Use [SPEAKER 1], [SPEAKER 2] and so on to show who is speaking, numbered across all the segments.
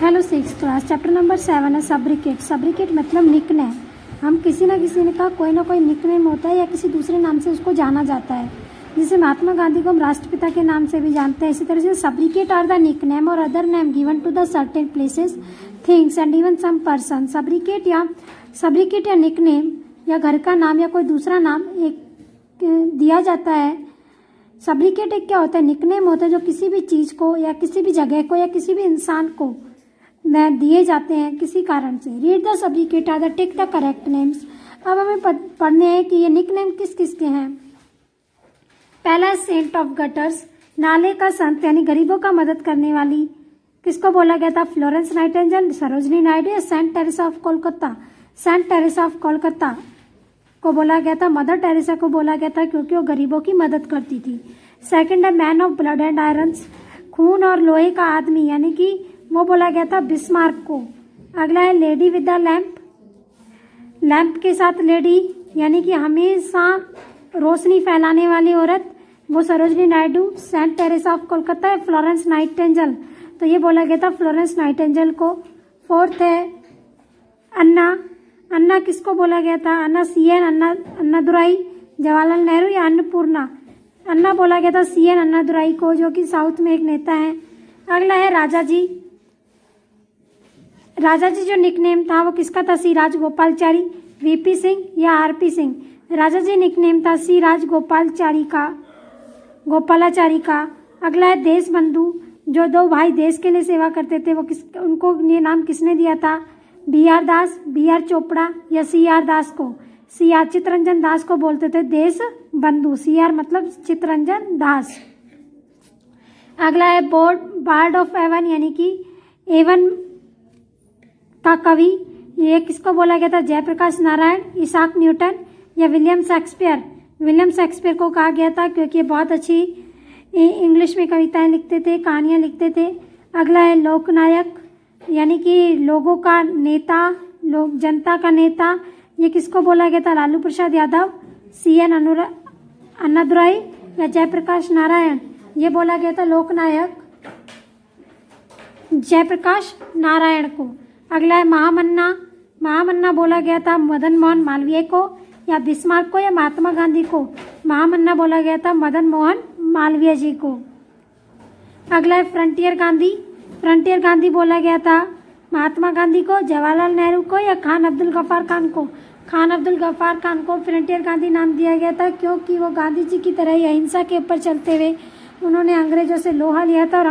[SPEAKER 1] Hello 6th class, chapter number 7 है सब्रिकेट। सब्रिकेट मतलब nickname. हम किसी न किसी का कोई ना कोई निकनेम होता है या किसी दूसरे नाम से उसको जाना जाता है। जैसे महात्मा गांधी को हम राष्ट्रपिता के नाम से भी जानते हैं, इसी तरह से सब्रिकेट आर द निकनेम और other name given to the certain places, things and even some person. Sobriquet या निकनेम या घर का नाम या कोई दूसरा नाम एक दिया जाता है। सब्रिकेट एक क्या होता है? निकनेम होता है जो किसी भी चीज को या किसी भी जगह को या किसी भी इंसान को दिए जाते हैं किसी कारण से। Read the sobriquet are the take the correct names. अब हमें पढ़ने हैं कि ये निकनेम किस किस के हैं। पहला सेंट ऑफ गटर्स, नाले का संत यानी गरीबों का मदद करने वाली। किसको बोला गया था? फ्लोरेंस नाइटिंगेल, सरोजनी नायडू या saint Teresa of Kolkata. Saint Teresa of Kolkata को बोला गया था, मदर टेरेसा को बोला गया था क्योंकि वो गरीबों की मदद करती थी। सेकंड है man of blood and irons, खून और लोहे का आदमी, यानी कि वो बोला गया था बिस्मार्क को। अगला है lady with the lamp, lamp के साथ लेडी यानी कि हमेशा रोशनी फैलाने वाली औरत, वो Sarojini Naidu. Saint Teresa of Kolkata है फ्लोरेंस नाइटिंगेल, तो ये बोला गया था फ्लोरेंस नाइटिंगेल को। फोर्थ है अन्ना, अन्ना किसको बोला गया था? अन्ना CN अन्नादुराई, जवाहरलाल नेहरू या अन्नपूर्णा। अन्ना बोला गया था CN अन्नादुराई को, जो कि साउथ में एक नेता है। अगला है राजा जी। राजा जी जो निकनेम था वो किसका था? सी राजगोपालचारी, VP सिंह या RP सिंह। राजा जी निकनेम था सी राजगोपालचारी का, गोपालाचारी का। अगला है देश बंधु, जो दो भाई देश के लिए सेवा करते थे, वो उनको ये नाम किसने दिया था? BR दास, BR चोपड़ा या CR दास को। CR चित्तरंजन दास को बोलते थे देश बंधु। CR मतलब चित्तरंजन दास। अगला है बार्ड ऑफ एवन, यानी कि एवन का कवि। ये किसको बोला गया था? जयप्रकाश नारायण, इसाक न्यूटन या विलियम शेक्सपियर। विलियम शेक्सपियर को कहा गया था क्योंकि ये बहुत अच्छी इंग्लिश में कविताएं लिखते थे, कहानियां लिखते थे। अगला है लोकनायक, यानी कि लोगों का नेता, लोग जनता का नेता। ये किसको बोला गया था? लालू प्रसाद यादव, CN अन्नादुराई या जयप्रकाश नारायण। ये बोला गया था लोकनायक जयप्रकाश नारायण को। अगला है महामन्ना, महामन्ना बोला गया था मदन मोहन मालवीय को या बिस्मार्क को या महात्मा गांधी को। महामन्ना बोला गया था मदन मोहन मालवीय जी को। अगला है फ्रंटियर गांधी, फ्रंटियर गांधी बोला गया था महात्मा गांधी को, जवाहरलाल नेहरू को या खान अब्दुल गफ्फार खान को। खान अब्दुल गफ्फार खान को फ्रंटियर गांधी नाम दिया गया था क्योंकि वो गांधी जी की तरह ही अहिंसा के ऊपर चलते हुए उन्होंने अंग्रेजों से लोहा लिया था और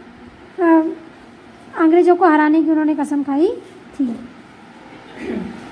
[SPEAKER 1] अंग्रेजों को हराने की उन्होंने कसम खाई थी।